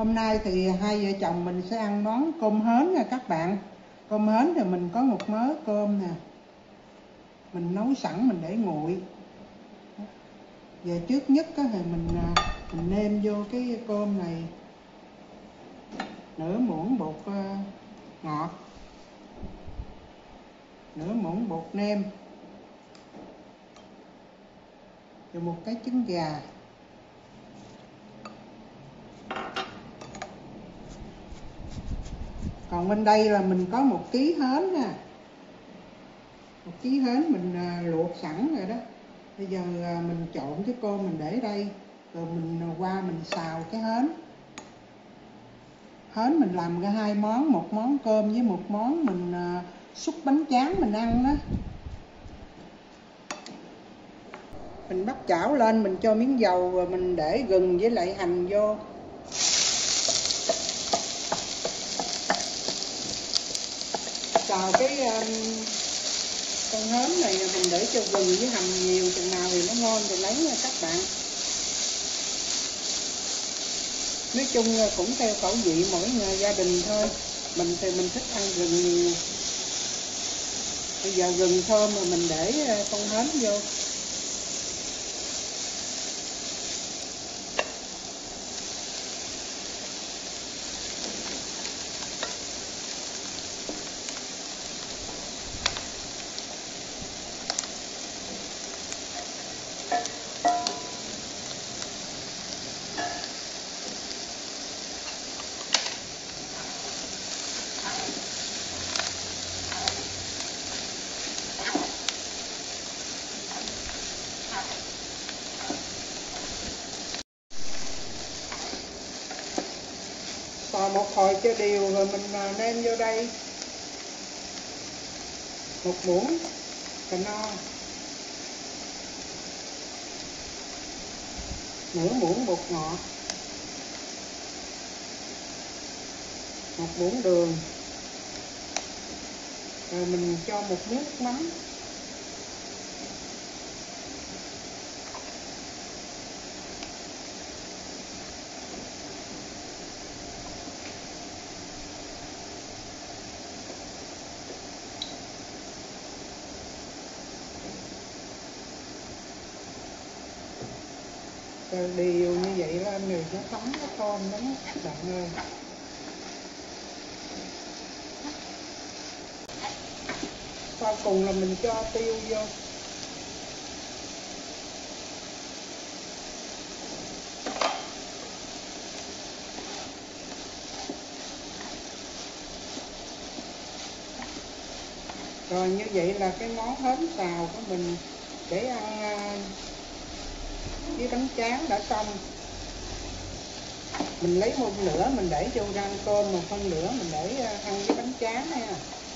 Hôm nay thì hai vợ chồng mình sẽ ăn món cơm hến nha các bạn. Cơm hến thì mình có một mớ cơm nè, mình nấu sẵn mình để nguội. Giờ trước nhất thì mình nêm vô cái cơm này nửa muỗng bột ngọt, nửa muỗng bột nêm, rồi một cái trứng gà. Còn bên đây là mình có 1 ký hến nha. 1 ký hến mình luộc sẵn rồi đó. Bây giờ mình trộn cái cơm mình để đây, rồi mình qua mình xào cái hến. Hến mình làm ra 2 món, một món cơm với một món mình xúc bánh tráng mình ăn đó. Mình bắt chảo lên, mình cho miếng dầu rồi mình để gừng với lại hành vô. Xào cái con hến này mình để cho gừng với hành nhiều, chừng nào thì nó ngon thì lấy nha các bạn. Nói chung cũng theo khẩu vị mỗi gia đình thôi. Mình thì mình thích ăn gừng nhiều. Bây giờ gừng thơm mà mình để con hến vô. Xào một hồi cho đều rồi mình nêm vô đây 1 muỗng cà no, nửa muỗng bột ngọt, 1 muỗng đường, rồi mình cho 1 muỗng nước mắm. Rồi đều như vậy là người nó thấm cái tôm lắm các bạn ơi. Sau cùng là mình cho tiêu vô. Rồi như vậy là cái món hến xào của mình để ăn với bánh tráng đã xong. Mình lấy 1 nửa mình để vô rang cơm, mà phân nửa mình để ăn với bánh tráng nha.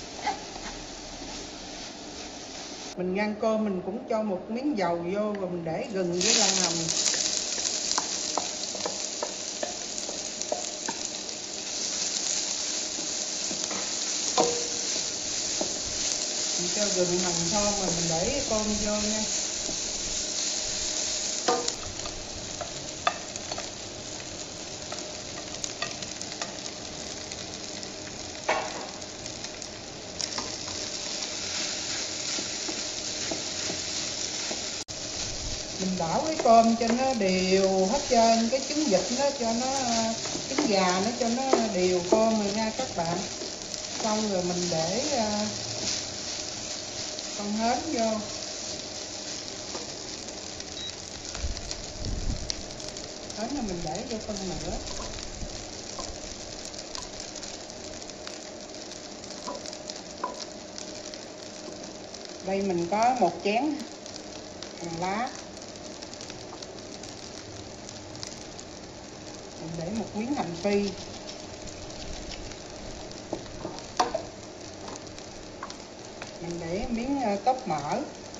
Mình rang cơm mình cũng cho 1 miếng dầu vô, rồi mình để gừng với la hồng. Mình cho gừng hành thơm rồi mình để cơm vô nha. Mình đảo cái cơm cho nó đều hết trơn, cái trứng vịt nó cho nó, trứng gà nó cho nó đều cơm rồi nha các bạn. Xong rồi mình để con hến vô. Hến là mình để vô phân nửa. Đây mình có 1 chén hành lá. Mình để 1 miếng hành phi. Mình để miếng tóp mỡ.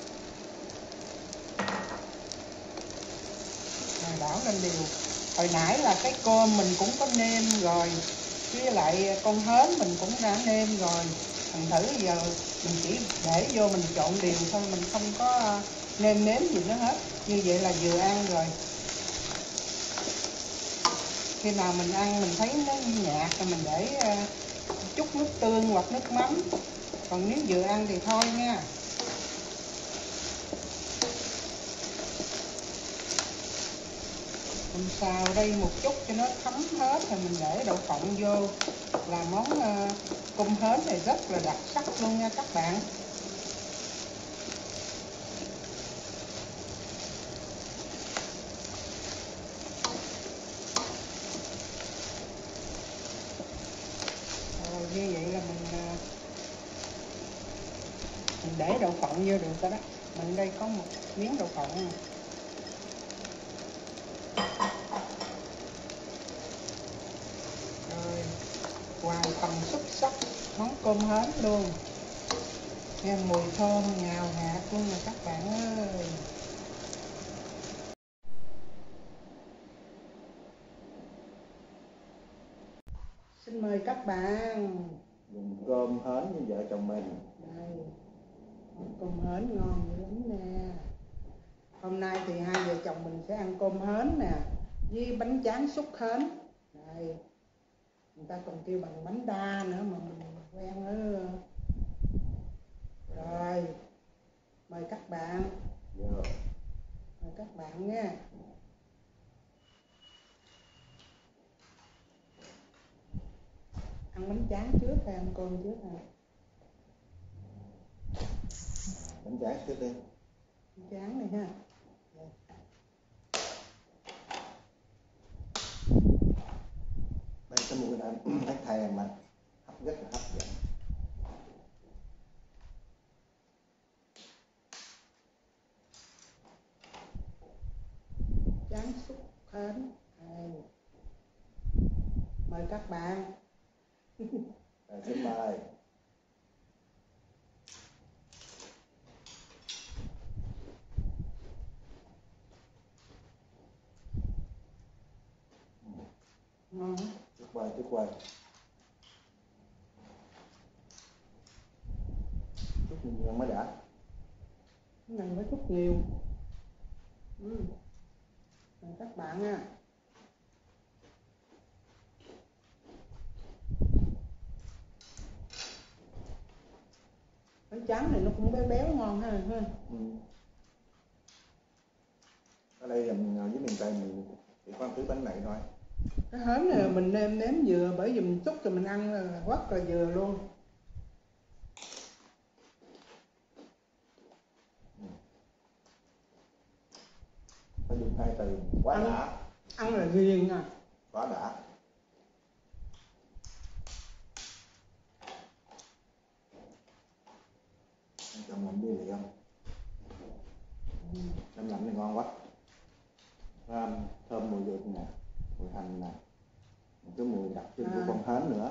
Rồi đảo lên đều. Hồi nãy là cái cơm mình cũng có nêm rồi, với lại con hến mình cũng đã nêm rồi. Thành thử giờ mình chỉ để vô mình trộn đều thôi, mình không có nêm nếm gì nữa hết. Như vậy là vừa ăn rồi. Khi nào mình ăn mình thấy nó nhạt thì mình để chút nước tương hoặc nước mắm. Còn nếu vừa ăn thì thôi nha. Mình xào đây một chút cho nó thấm hết rồi mình để đậu phộng vô. Là món cơm hến này rất là đặc sắc luôn nha các bạn. Rồi như vậy là mình để đậu phộng vô được rồi đó. Mình đây có một miếng đậu phộng này. Rồi hoàn thành xuất sắc món cơm hến luôn. Nghe mùi thơm ngào ngạt luôn nè các bạn ơi. Xin mời các bạn dùng cơm hến với vợ chồng mình. đây, món cơm hến ngon dữ lắm nè. Hôm nay thì hai vợ chồng mình sẽ ăn cơm hến nè với bánh tráng xúc hến. Đây, người ta còn kêu bằng bánh đa nữa mà mình quen ở. Rồi mời các bạn. Mời các bạn nha. Ăn bánh tráng trước hay ăn cơm trước hả? Bánh tráng trước đi. Bánh tráng này ha. Đây cái mùi này thấy thèm mà rất là hấp dẫn. Tráng xúc hến. Đây. Mời các bạn. Xin mời. Ngon. Tuyệt vời, tuyệt vời. Chút nhiều mới đã. Cái này mới chút nhiều. Mời các bạn nha. Bánh tráng này nó cũng béo béo ngon ha. Ở đây là với miền Tây mình chỉ có thứ bánh này thôi. Cái hến này mình nêm vừa bởi vì mình xúc rồi mình ăn là rất là vừa luôn. Phải dùng hai từ quá ăn, đã. Ăn là ghiền à. Quá đã. Chồng làm đi liền. Chồng làm này ngon quá. Thơm mùi dược nè, mùi hành nè, một cái mùi đặc trưng của con hến nữa.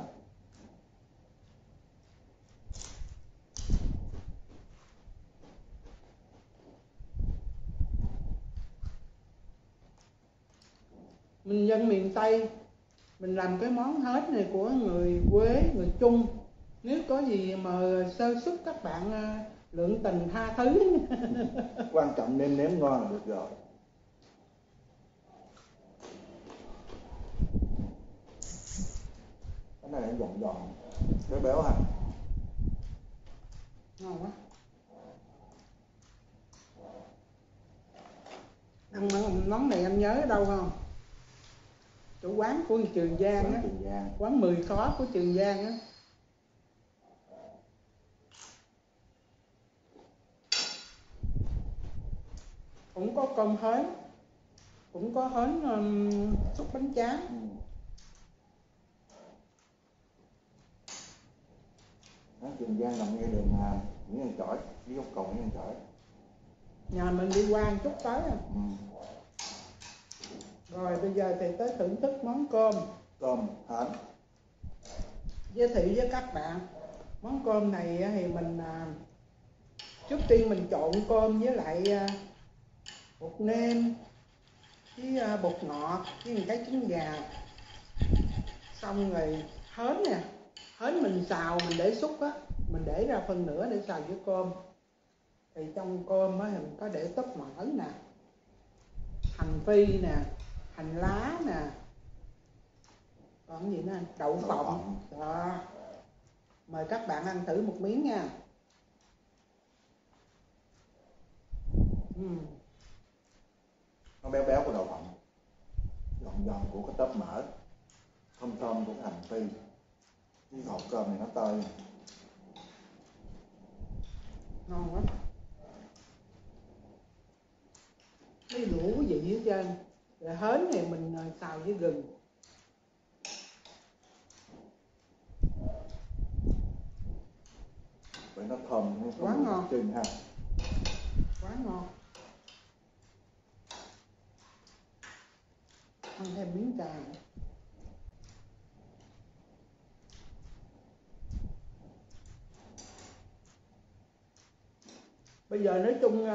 Mình dân miền Tây, mình làm cái món hến này của người Quế, người Trung. Nếu có gì mà sơ xuất các bạn lượng tình tha thứ. Quan trọng nêm nếm ngon là được rồi. Cái này giòn giòn, béo béo ha. Ngon quá. Ăn món này anh nhớ ở đâu không? Chỗ quán của Trường Giang á. Quán 10 khó của Trường Giang á. Cũng có cơm hến, cũng có hến xúc bánh tráng. Trường Giang nằm ngay đường Nguyễn Văn Chỗi, đi góc cầu Nguyễn Văn Chỗi. Nhà mình đi qua một chút tới à. Rồi bây giờ thì tới thưởng thức món cơm. Cơm hến. Giới thiệu với các bạn, món cơm này thì mình trước tiên mình trộn cơm với lại bột nêm với bột ngọt với một cái trứng gà. Xong rồi hến nè, hến mình xào mình để xúc á, mình để ra phần nửa để xào với cơm. Thì trong cơm á thì mình có để tóp mỡ nè, hành phi nè, hành lá nè, Còn gì nữa anh? Đậu phộng. Đó. Mời các bạn ăn thử một miếng nha. Nó béo béo của đậu phộng, giòn giòn của cái tóp mỡ, thơm thơm của cái hành phi. Cái hộp cơm này nó tơi. Ngon quá. Cái đủ cái gì hết trơn. Rồi hến này mình xào với gừng. Vậy nó thơm, nó quá ngon. Trưng ha. Quá ngon. Ăn thêm miếng trà. Bây giờ nói chung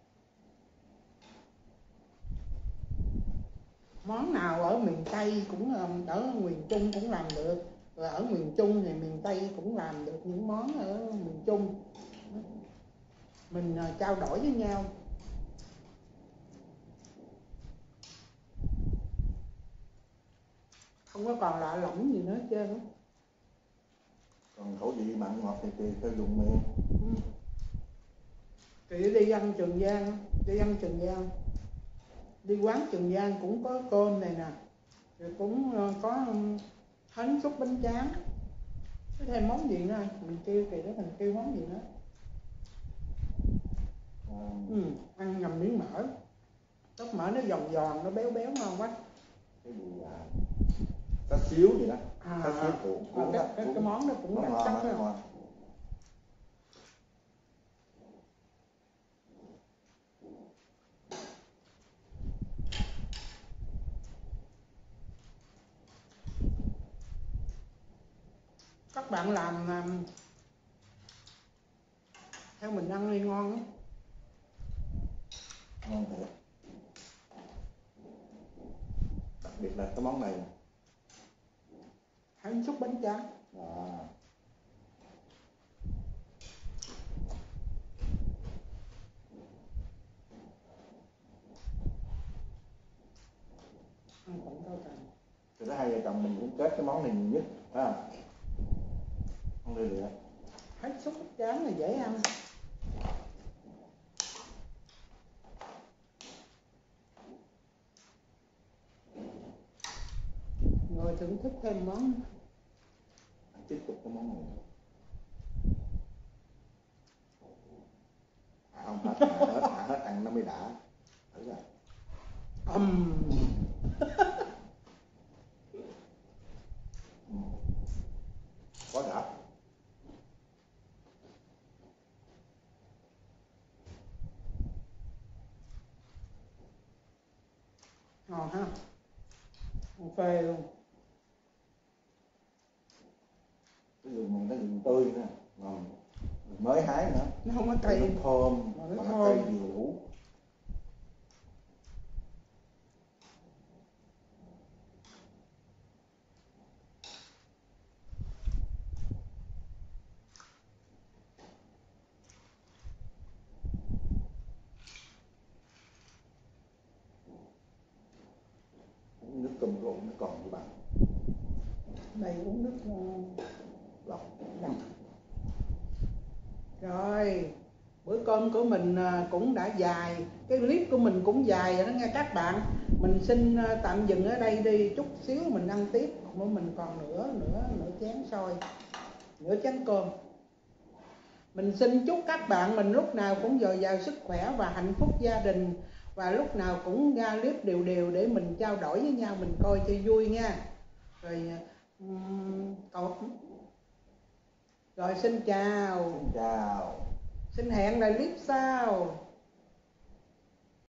món nào ở miền Tây cũng ở miền Trung cũng làm được, rồi ở miền Trung thì miền Tây cũng làm được những món ở miền Trung. Mình trao đổi với nhau. Không có còn lạ lẫm gì nữa hết trơn á. Còn khẩu vị mặn ngọt thì tùy theo vùng miền. Thì đi ăn Trường Giang, đi quán Trường Giang cũng có cơm này nè, rồi cũng có hến xúc bánh tráng. Có thêm món gì nữa anh? Mình kêu kỳ đó, mình kêu món gì nữa? Ăn ngầm miếng mỡ, tóp mỡ nó giòn giòn, nó béo béo ngon quá. Cái gì cá xíu gì đó, cá xíu cuốn cái món đó cũng đặc sắc đó. Các bạn làm theo mình ăn đi ngon lắm. Ngon thiệt. Đặc biệt là cái món này, hến xúc bánh tráng. Ăn cũng cao trần. Thì đó hai vợ chồng mình cũng kết cái món này nhiều nhất ha. Không đi được. Hến xúc bánh tráng là dễ ăn. Rồi thưởng thức thêm món. Tiếp tục cái món này. Không hết ăn nó mới đã. Thử rồi. Quá đã. Ngon ha. Phê luôn. Cái gừng này nó gừng tươi nữa, ngon. Mới hái nữa. Nó không có cay. Nó thơm, mà nó cay vừa đủ. Uống nước cơm rộn nó còn gì bạn. Đây uống nước lọc. Rồi, bữa cơm của mình cũng đã dài, cái clip của mình cũng dài rồi đó nghe các bạn. Mình xin tạm dừng ở đây đi, chút xíu mình ăn tiếp, mình còn nửa chén xôi, nửa chén cơm. Mình xin chúc các bạn mình lúc nào cũng dồi dào sức khỏe và hạnh phúc gia đình, và lúc nào cũng ra clip đều đều để mình trao đổi với nhau, mình coi cho vui nha. Rồi xin chào. Xin chào. Xin hẹn lại clip sau.